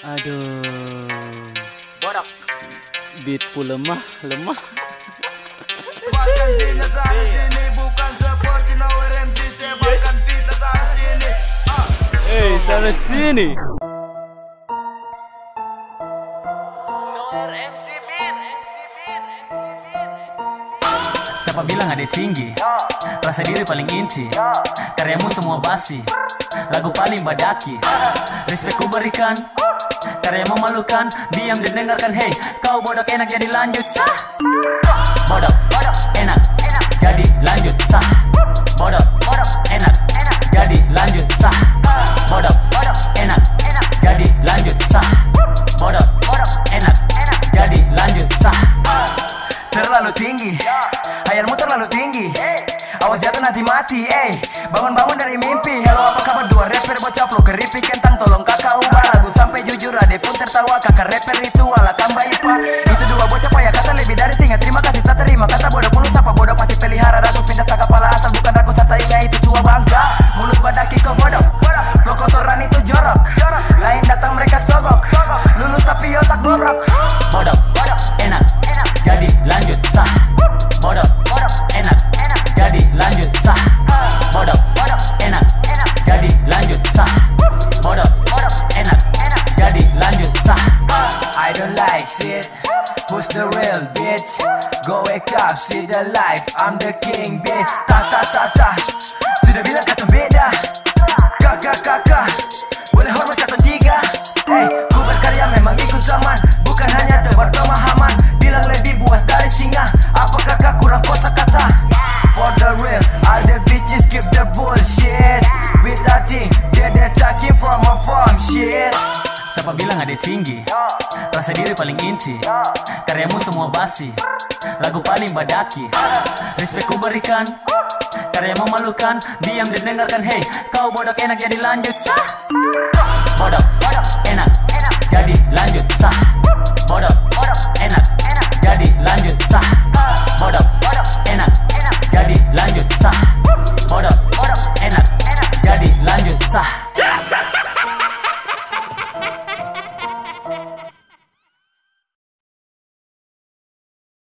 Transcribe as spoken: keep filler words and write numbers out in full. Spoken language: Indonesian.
Aduh, Borak. beatku lemah, lemah. Bahkan sinyal sana sini bukan seperti Nowhere M C, sebarkan fitnah sana sini. Eh, sana sini. Siapa bilang ada tinggi? Rasa diri paling inti. Karyamu semua basi. Lagu paling badaki. Respect ku berikan. Karya memalukan. Diam didengarkan. Hey, kau bodoh enak jadi lanjut sah. Bodoh, enak jadi lanjut sah. Bodoh, enak jadi lanjut sah. Bodoh, enak jadi lanjut sah. Bodoh, enak jadi lanjut sah. Terlalu tinggi, hayalmu terlalu tinggi. Awas jatuh nanti mati, eh. Bangun-bangun dari mimpi. Halo, apa kabar dua rapper bocah flow keripik kentang. Tolong kakak ubah lagu sampai jujur ade pun tertawa. Kakak rapper itu ala kamba ipa. Itu dua bocah payah kata lebih dari singa. Terima kasih saya terima kata bodoh puluh sapa bodoh pasti pelihara ratus pindah sa kepala asal bukan rakus sata ingat itu tua bangga. Mulut badaki kau bodoh, flow kotoran itu jorok. Lain datang mereka sogok, lulus tapi otak bobrok. Bodoh, enak jadi lanjut sah. Bodoh, enak jadi lanjut sah. Bodoh, enak jadi lanjut sah. Bodoh, enak jadi lanjut sah. I don't like shit. Who's the real bitch? Go wake up, see the life. I'm the king bitch. Ta ta ta ta. Sudah bilang kata beda. Kakak kakak, boleh hormat kata tiga. Hey, ku berkarya memang ikut zaman, bukan hanya tebar pemahaman. Bilang lebih buas dari singa. Apa kakak kurang kosa kata? For the real, all the bitches skip the bullshit. With that thing, they're talking from a farm shit. Siapa bilang ada tinggi? Rasa diri paling inti. Karyamu semua basi. Lagu paling badaki. Respect ku berikan. Karya memalukan. Diam didengarkan. Hey, kau bodoh enak jadi lanjut sah. Bodoh enak jadi lanjut